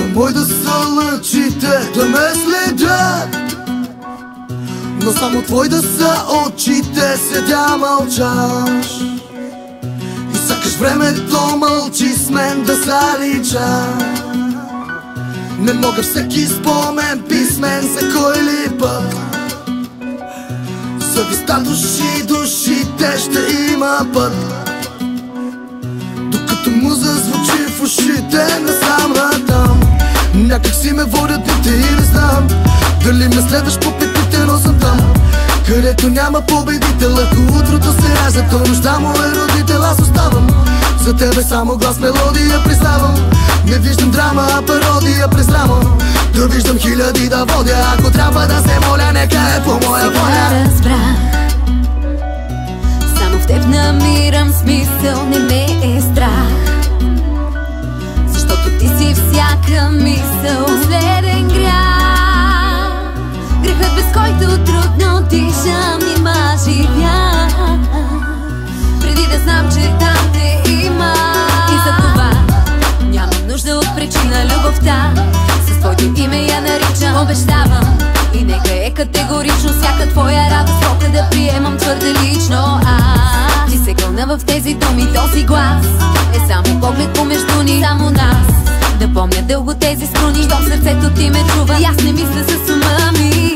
Немой да са лъчите, да ме следят, но само твой да са очите. Седя мълчаш и сякаш времето мълчи с мен да залича. Не мога всеки спомен писмен за кой ли път. Съвестта душите ще има път, докато му зазвучи в ушите насам натам. Някак си ме водят дните и не знам дали ме следваш по петите, но съм там, където няма победител. Ако утрото се ражда, то нощта му е родител. Аз оставам за тебе само глас, мелодия, признавам. Не виждам драма, а пародия през рамо. Да виждам хиляди да водя, ако трябва да се моля, нека е по моя воля. Разбрах, само в теб намирам смисъл, не ме е страх, защото ти си всяка мисъл. Последен грях, грехът без който трудно дишам, нима живя, преди да знам, че там те има. И за това нямам нужда от причина, любовта с твоето име я наричам. Обещавам и нека е категорично всяка твоя радост мога да приемам твърде лично. Ти се гълна в тези думи, този глас е само поглед помежду ни, само нас. Да помня дълго тези струни, щом сърцето ти ме чува и аз не мисля с ума ми.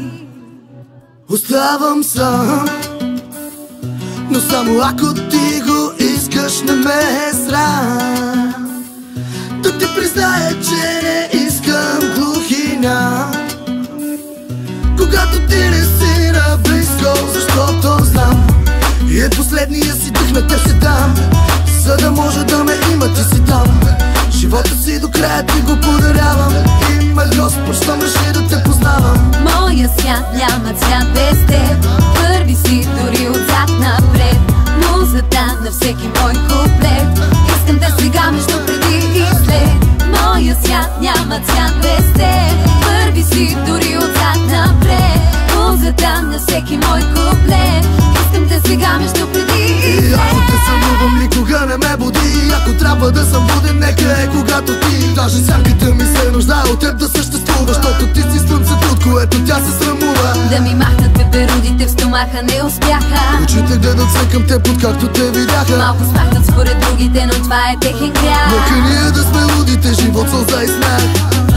Оставам сам, но само ако ти го искаш, не ме е срам да ти призная, че не искам глухина, когато ти не си наблизко, защото знам и е последния си дъх на теб ще дам, за да може да ме има, ти си там. Живота си до края ти го подарявам и ме Господ, щом реши да те познавам. Моя свят няма цвят без теб, първи си дори отзад напред. Музата на всеки мой куплет, искам да сега между преди и след. Моя свят няма цвят без теб, първи си дори отзад напред. Музата на всеки мой куплет, искам да сега между преди и след. И ако те сънувам, никога не ме буди. Ако трябва да съм буден, нека е когато ти. Даже сянката ми се нуждае от теб да съществува, защото ти си слънцето, от което тя се срамува. Да ми махнат пеперудите в стомаха не успяха. Очите гледат се към теб, откакто те видяха. Малко смахнат според другите, но това е техен грях. Нека ние да сме лудите, живот, сълза и смях.